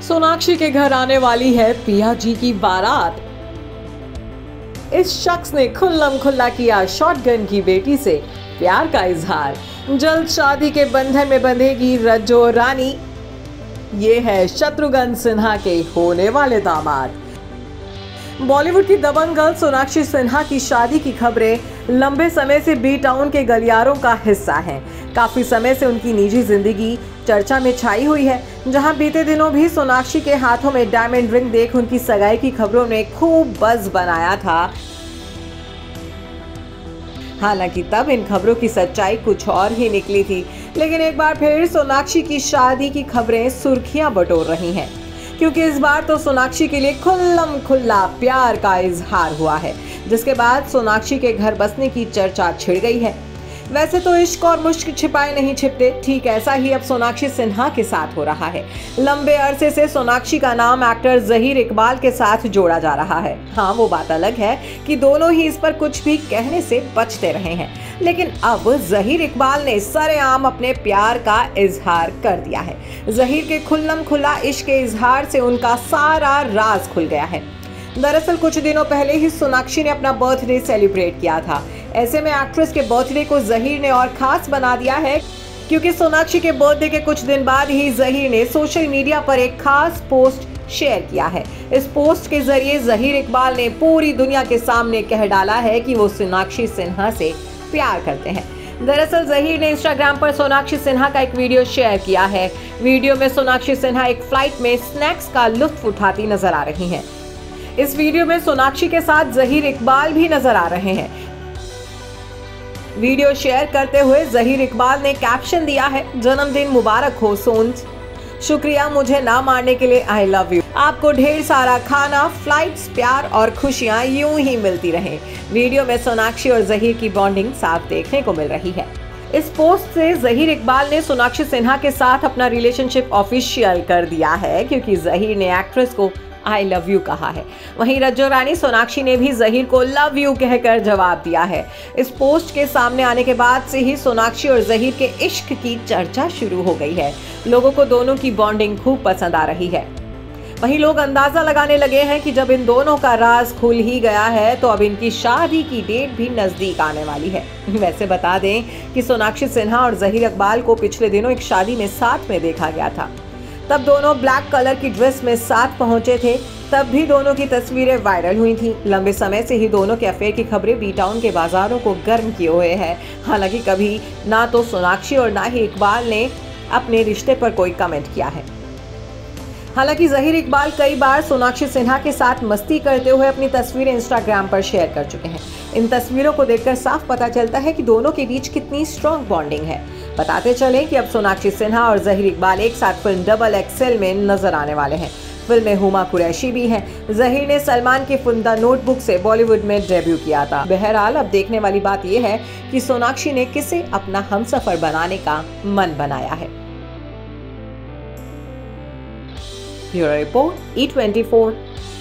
सोनाक्षी के घर आने वाली है पिया जी की बारात। इस शख्स ने खुल्लम खुल्ला किया शॉटगन की बेटी से प्यार का इजहार। जल्द शादी के बंधन में बंधेगी रज्जो रानी। ये है शत्रुघ्न सिन्हा के होने वाले दामाद। बॉलीवुड की दबंग गर्ल सोनाक्षी सिन्हा की शादी की खबरें लंबे समय से बी टाउन के गलियारों का हिस्सा हैं। काफी समय से उनकी निजी जिंदगी चर्चा में छाई हुई है, जहां बीते दिनों भी सोनाक्षी के हाथों में डायमंड रिंग देख उनकी सगाई की खबरों ने खूब बज़ बनाया था। हालांकि तब इन खबरों की सच्चाई कुछ और ही निकली थी, लेकिन एक बार फिर सोनाक्षी की शादी की खबरें सुर्खियां बटोर रही हैं, क्योंकि इस बार तो सोनाक्षी के लिए खुल्लम खुल्ला प्यार का इजहार हुआ है, जिसके बाद सोनाक्षी के घर बसने की चर्चा छिड़ गई है। वैसे तो इश्क और मुश्क छिपाए नहीं छिपते, ठीक ऐसा ही अब सोनाक्षी सिन्हा के साथ हो रहा है। लंबे अरसे से सोनाक्षी का नाम एक्टर ज़हीर इकबाल के साथ जोड़ा जा रहा है। हाँ, वो बात अलग है कि दोनों ही इस पर कुछ भी कहने से बचते रहे हैं, लेकिन अब ज़हीर इकबाल ने सरेआम अपने प्यार का इजहार कर दिया है। ज़हीर के खुल्लम खुल्ला इश्क के इजहार से उनका सारा राज खुल गया है। दरअसल कुछ दिनों पहले ही सोनाक्षी ने अपना बर्थडे सेलिब्रेट किया था। ऐसे में एक्ट्रेस के बर्थडे को ज़हीर ने और खास बना दिया है, क्योंकि सोनाक्षी के बर्थडे के कुछ दिन बाद ही ज़हीर ने सोशल मीडिया पर एक खास पोस्ट शेयर किया है। इस पोस्ट के जरिए ज़हीर इकबाल ने पूरी दुनिया के सामने कह डाला है कि वो सोनाक्षी सिन्हा से प्यार करते हैं। दरअसल ज़हीर ने इंस्टाग्राम पर सोनाक्षी सिन्हा का एक वीडियो शेयर किया है। वीडियो में सोनाक्षी सिन्हा एक फ्लाइट में स्नैक्स का लुत्फ उठाती नजर आ रही हैं। इस वीडियो में सोनाक्षी के साथ ज़हीर इकबाल भी नजर आ रहे हैं। वीडियो शेयर करते हुए ज़हीर इकबाल ने कैप्शन दिया है, जन्मदिन मुबारक हो सोन्स, शुक्रिया मुझे ना मारने के लिए, आई लव यू। आपको ढेर सारा खाना, फ्लाइट्स, प्यार और खुशियां यूं ही मिलती रहें। वीडियो में सोनाक्षी और ज़हीर की बॉन्डिंग साफ देखने को मिल रही है। इस पोस्ट से ज़हीर इकबाल ने सोनाक्षी सिन्हा के साथ अपना रिलेशनशिप ऑफिशियल कर दिया है, क्योंकि ज़हीर ने एक्ट्रेस को आई लव यू कहा है। वहीं रज्जो रानी सोनाक्षी ने भी ज़हीर को लव यू कहकर जवाब दिया है। इस पोस्ट के सामने आने के बाद से ही सोनाक्षी और ज़हीर के इश्क की चर्चा शुरू हो गई है। लोगों को दोनों की बॉन्डिंग खूब पसंद आ रही है। वहीं लोग अंदाजा लगाने लगे हैं कि जब इन दोनों का राज खुल ही गया है, तो अब इनकी शादी की डेट भी नजदीक आने वाली है। वैसे बता दें कि सोनाक्षी सिन्हा और ज़हीर इकबाल को पिछले दिनों एक शादी में साथ में देखा गया था। तब दोनों ब्लैक कलर की ड्रेस में साथ पहुंचे थे। तब भी दोनों की तस्वीरें वायरल हुई थी। लंबे समय से ही दोनों के अफेयर की खबरें बी टाउन के बाजारों को गर्म किए हुए हैं। हालांकि कभी ना तो सोनाक्षी और ना ही इकबाल ने अपने रिश्ते पर कोई कमेंट किया है। हालांकि ज़हीर इकबाल कई बार सोनाक्षी सिन्हा के साथ मस्ती करते हुए अपनी तस्वीरें इंस्टाग्राम पर शेयर कर चुके हैं। इन तस्वीरों को देखकर साफ पता चलता है कि दोनों के बीच कितनी स्ट्रॉन्ग बॉन्डिंग है। बताते चलें कि अब सोनाक्षी सिन्हा और ज़हीर इकबाल एक साथ फिल्म डबल एक्सेल में नजर आने वाले हैं। फिल्म में हुमा कुरैशी भी हैं। ज़हीर ने सलमान की फिल्म द नोटबुक से बॉलीवुड में डेब्यू किया था। बहरहाल अब देखने वाली बात यह है कि सोनाक्षी ने किसे अपना हमसफर बनाने का मन बनाया है। Bureau report E24।